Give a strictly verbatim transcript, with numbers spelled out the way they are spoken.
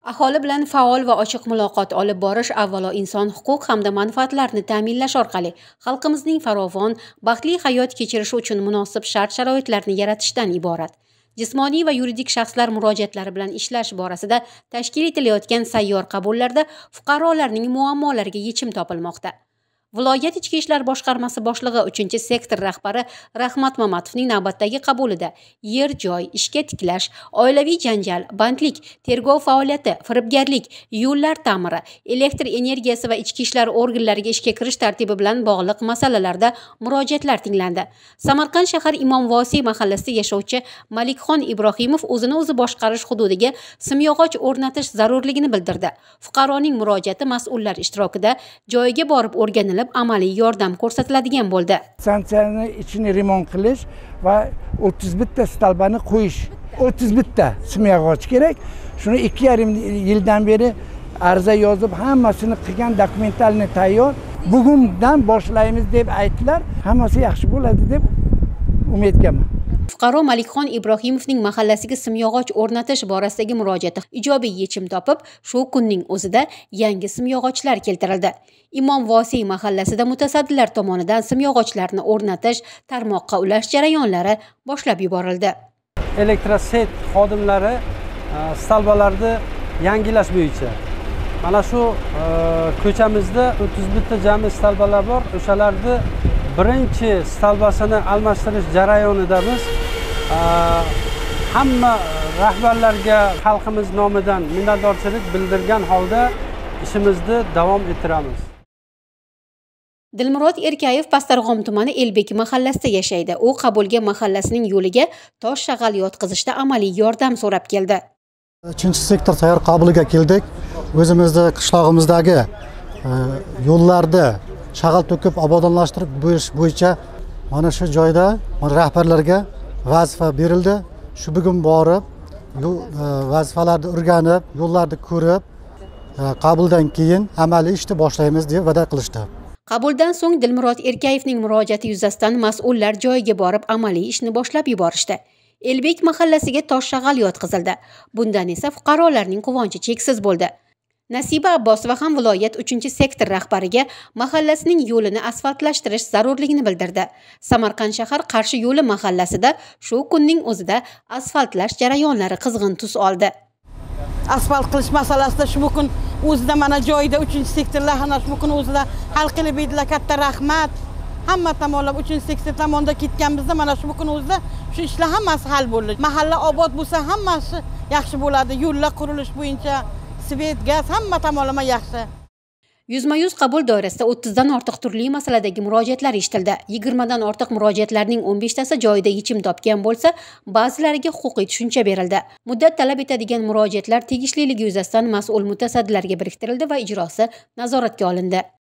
Aholi bilan faol va ochiq muloqot olib borish avvalo inson huquq hamda manfaatlarini ta'minlash orqali xalqimizning farovon, baxtli hayot kechirishi uchun munosib shart-sharoitlarni yaratishdan iborat. Jismoniy va yuridik shaxslar murojaatlari bilan ishlash borasida tashkil etilayotgan sayyor qabullarda fuqarolarning muammolariga yechim topilmoqda. Viloyat Ichki ishlar boshqarmasi boshlig'i uchinchi sektor rahbari Rahmat Mamatovning navbatdagi qabulida yer, joy, ishga tiklash, oilaviy janjal, bandlik, tergov faoliyati, firibgarlik, yo'llar ta'miri, elektr energiyasi va ichki ishlar organlariga ishga kirish tartibi bilan bog'liq masalalarda murojaatlar tinglandi. Samarqand shahar Imom Vosiy mahallasida yashovchi Malikxon Ibrohimov o'zini o'zi boshqarish hududiga simyog'och o'rnatish zarurligini bildirdi. Fuqaroning murojaati mas'ullar ishtirokida joyiga borib o'rganilib amaliy yordam ko'rsatiladigan bo'ldi. Stansiyani ichini remont qilish va o'ttiz bitta stalbani qo'yish. o'ttiz bitta simyog'och kerak. Shuni ikki yarim yildan beri arza yozib, hammasini qilgan, dokumentalni tayyor. Bugundan boshlaymiz deb aytdilar. Hammasi yaxshi bo'ladi deb umiddaman. Fuqaro Malikxon Ibrohimovning mahallasiga simyog'och o'rnatish borasidagi murojaati ijobiy yechim topib, shu kunning o'zida yangi simyog'ochlar keltirildi. Imom Vosiy mahallasida mutasaddilar tomonidan simyog'ochlarni o'rnatish, tarmoqqa ulash jarayonlari boshlab yuborildi. Elektroset xodimlari stalbalarni yangilash bo'yicha mana shu ko'chamizda o'ttiz bitta jami stalbalar bor. O'shalarni birinchi stalbasini almashtirish jarayonida biz hamma rahbarlarga xalqimiz nomidan minnatdorchilik bildirgan holda ishimizni davom ettiramiz. Dilmurod Erkayev Pastarg'om tumani Elbek mahallasida yashaydi. U qabulga mahallasining yo'liga tosh shag'al yotqizishda amaliy yordam so'rab keldi. uchinchi sektor sayyor qabuliga keldik. O'zimizning qishlog'imizdagi yo'llarni shag'al to'kib obodonlashtirib berish bo'yicha mana shu joyda rahbarlarga vazifa berildi. Shu bugun borib, vazifalarni o'rganib, yo'llarni ko'rib, qabuldan keyin amaliy ishni boshlaymiz deb va'da qilishdi. Qabuldan so'ng Dilmurod Erkayevning murojaati yuzasidan mas'ullar joyiga borib amaliy ishni boshlab yuborishdi. Elbek mahallasiga tosh shag'al yotqizildi. Bundan esa fuqarolarning quvonchi cheksiz bo'ldi. Nasiba Abbosova ham viloyat uchinchi sektor rahbariga mahallasining yo'lini asfaltlashtirish zarurligini bildirdi. Samarqand shahar Qarshi yo'li mahallasida shu kunning o'zida asfaltlash jarayonlari qizg'in tus oldi. Asfalt qilish masalasida shu kun o'zida mana joyida uchinchi sektorlar ham shu kun o'zida hal qilib berdilar. Katta rahmat. Hamma tomonlab uchinchi sektor tomonda ketganimizda mana shu kun o'zida shu ishlar hammasi hal bo'ldi. Mahalla obod bo'lsa hammasi yaxshi bo'ladi. Yo'llar qurilish bo'yicha svet, gaz hamma tomonlama yaxshi. Yuzma-yuz qabul doirasida o'ttiz dan ortiq turli masaladagi murojaatlar eshitildi. yigirma dan ortiq murojaatlarning o'n besh tasi joyida yechim topgan bo'lsa, ba'zilariga huquqiy tushuncha berildi. Muddat talab etadigan murojaatlar tegishliligi yuzasidan mas'ul mutasaddilarga biriktirildi va ijrosi nazoratga olindi.